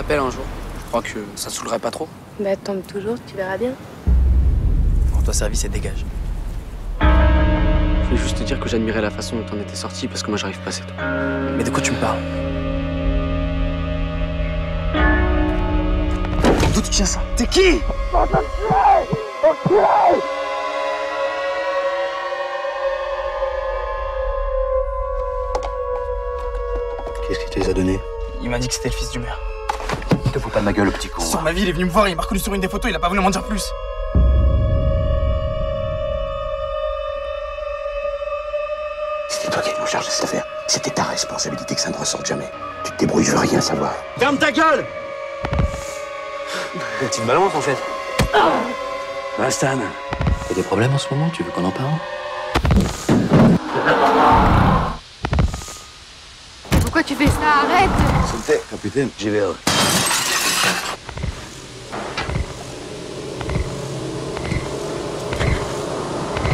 m'appelles un jour. Je crois que ça te saoulerait pas trop. Bah tombe toujours, tu verras bien. Rends-toi service et dégage. Je voulais juste te dire que j'admirais la façon dont t'en étais sorti parce que moi j'arrive pas, c'est tout. Mais de quoi tu me parles? D'où tu tiens ça? T'es qui? Qu'est-ce qu'il te les a donnés? Il m'a dit que c'était le fils du maire. Te fous pas de ma gueule, le petit con. Sur ma vie, il est venu me voir, il m'a reconnu sur une des photos, il a pas voulu m'en dire plus. C'était toi qui étais en charge de cette affaire. C'était ta responsabilité que ça ne ressorte jamais. Tu te débrouilles, je veux rien savoir. Ferme ta gueule! Une petite balance, en fait. Ah, Stan, t'as des problèmes en ce moment? Tu veux qu'on en parle? Pourquoi tu fais ça? Arrête! S'il te plaît, capitaine, j'y vais.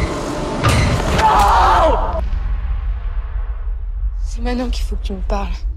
C'est maintenant qu'il faut que tu me parles.